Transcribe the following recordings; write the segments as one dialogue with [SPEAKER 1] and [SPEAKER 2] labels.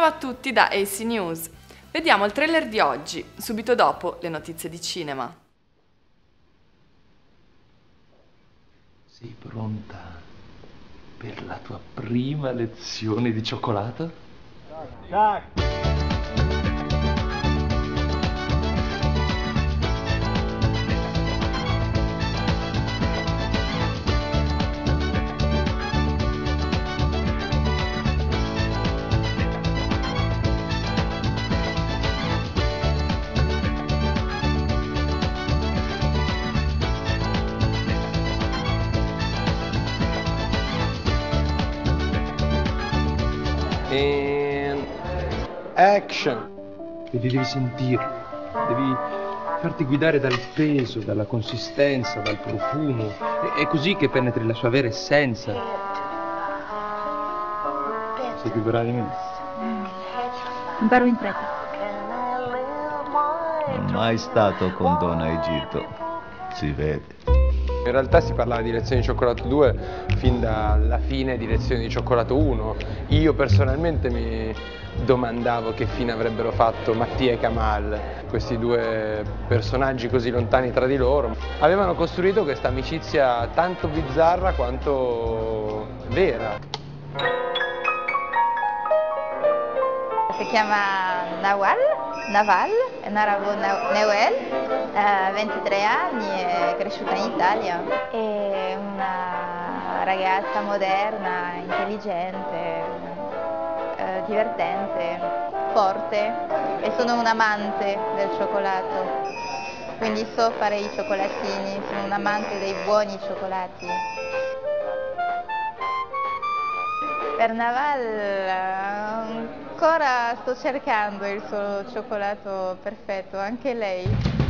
[SPEAKER 1] Ciao a tutti da AC News. Vediamo il trailer di oggi, subito dopo le notizie di cinema.
[SPEAKER 2] Sei pronta per la tua prima lezione di cioccolato?
[SPEAKER 3] Tac.
[SPEAKER 4] And action.
[SPEAKER 2] E li devi sentire, devi farti guidare dal peso, dalla consistenza, dal profumo. È così che penetri la sua vera essenza. Sei più brava di me.
[SPEAKER 5] Imparo in fretta.
[SPEAKER 6] Non mai stato con Donna Egitto, si vede.
[SPEAKER 4] In realtà si parlava di Lezioni di Cioccolato 2 fin dalla fine di Lezioni di Cioccolato 1. Io personalmente mi domandavo che fine avrebbero fatto Mattia e Kamal, questi due personaggi così lontani tra di loro. Avevano costruito questa amicizia tanto bizzarra quanto vera.
[SPEAKER 7] Si chiama Naval, è Naravo Newell, 23 anni, è cresciuta in Italia, è una ragazza moderna, intelligente, divertente, forte e sono un amante del cioccolato, quindi so fare i cioccolatini, sono un amante dei buoni cioccolati. Per Naval ancora sto cercando il suo cioccolato perfetto, anche lei.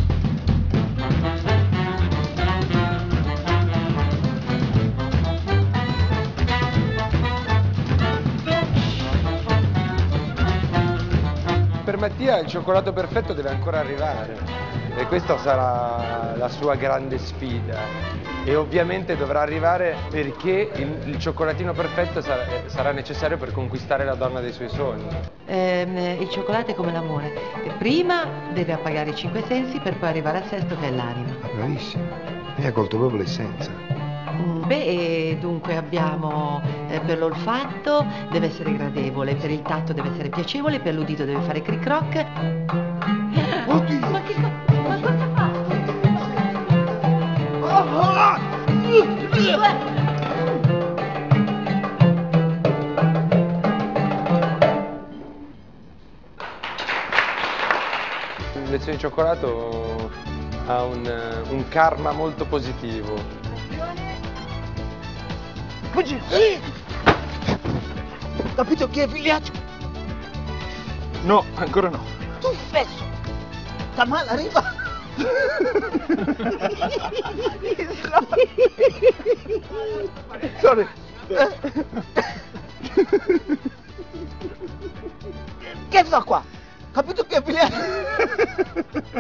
[SPEAKER 4] Per Mattia il cioccolato perfetto deve ancora arrivare e questa sarà la sua grande sfida. E ovviamente dovrà arrivare perché il cioccolatino perfetto sarà necessario per conquistare la donna dei suoi sogni.
[SPEAKER 8] Il cioccolato è come l'amore. Prima deve appagare i 5 sensi per poi arrivare al sesto che è l'anima.
[SPEAKER 3] Bravissima. Lei ha colto proprio l'essenza.
[SPEAKER 8] Dunque abbiamo per l'olfatto deve essere gradevole, per il tatto deve essere piacevole, per l'udito deve fare cric croc.
[SPEAKER 3] Oddio!
[SPEAKER 8] Ma cosa fa?
[SPEAKER 4] Lezioni di Cioccolato ha un karma molto positivo.
[SPEAKER 3] Sì! Capito chi è figliaccio?
[SPEAKER 2] No, ancora no.
[SPEAKER 3] Tu stesso! Kamal arriva!
[SPEAKER 2] Sorry.
[SPEAKER 3] Che fa qua? Capito chi è figliaccio?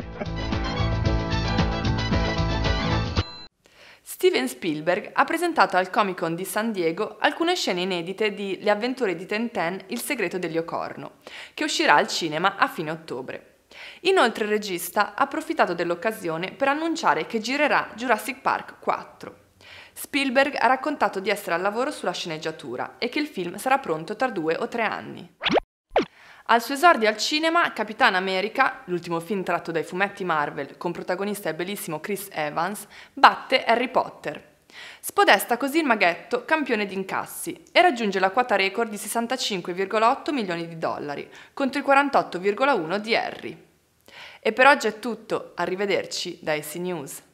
[SPEAKER 1] Steven Spielberg ha presentato al Comic Con di San Diego alcune scene inedite di Le avventure di Tintin, Il segreto degli Ocorno, che uscirà al cinema a fine ottobre. Inoltre il regista ha approfittato dell'occasione per annunciare che girerà Jurassic Park 4. Spielberg ha raccontato di essere al lavoro sulla sceneggiatura e che il film sarà pronto tra 2 o 3 anni. Al suo esordio al cinema, Capitan America, l'ultimo film tratto dai fumetti Marvel con protagonista il bellissimo Chris Evans, batte Harry Potter. Spodesta così il maghetto campione di incassi e raggiunge la quota record di 65,8 milioni di dollari contro i 48,1 di Harry. E per oggi è tutto, arrivederci da AC News.